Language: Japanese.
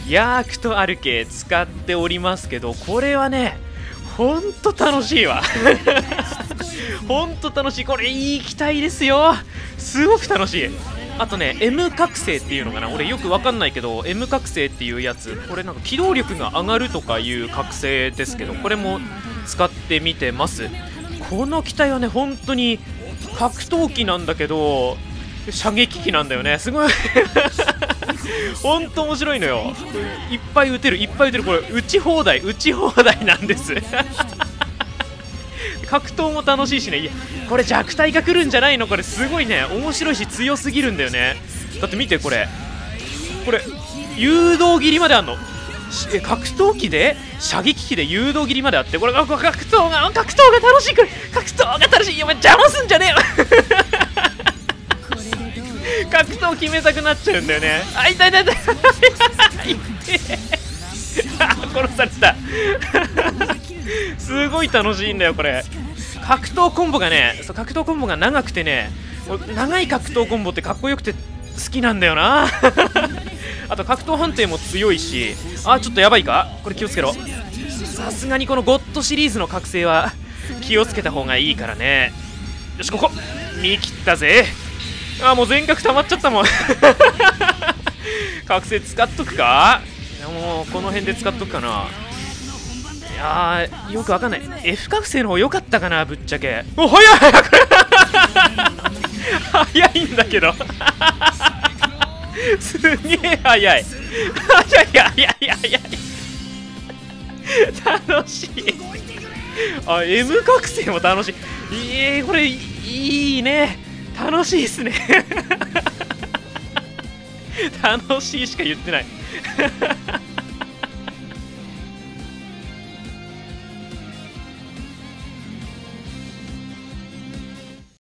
ヤークとアルケ使っておりますけど、これはねほんと楽しいわほんと楽しい。これいい機体ですよ。すごく楽しい。あとね M 覚醒っていうのかな、俺よくわかんないけど M 覚醒っていうやつ、これなんか機動力が上がるとかいう覚醒ですけど、これも使ってみてます。この機体はね本当に格闘機なんだけど射撃機なんだよね。すごいほんと面白いのよ。いっぱい撃てるいっぱい撃てる。これ撃ち放題なんです格闘も楽しいしね。いやこれ弱体が来るんじゃないの。これすごいね面白いし強すぎるんだよね。だって見てこれ誘導切りまであんの。格闘機で射撃機で誘導切りまであって、これ格闘が楽しい。これ格闘が楽しい。いや邪魔すんじゃねえよ格闘決めたくなっちゃうんだよね。あ、痛い殺されたすごい楽しいんだよこれ。格闘コンボがね、格闘コンボが長くてね、長い格闘コンボってかっこよくて好きなんだよなあと格闘判定も強いし、あ、ちょっとやばいか、これ気をつけろ。さすがにこのゴッドシリーズの覚醒は気をつけた方がいいからね。よし、ここ見切ったぜ。あ、もう全角溜まっちゃったもん覚醒使っとくか。いやもうこの辺で使っとくかな。いやーよくわかんない。 F 覚醒の方良かったかなぶっちゃけ。お、早い早いんだけどすげえ早い楽しい。あ、 M 覚醒も楽しい。これいいね、楽しいっすね楽しいしか言ってない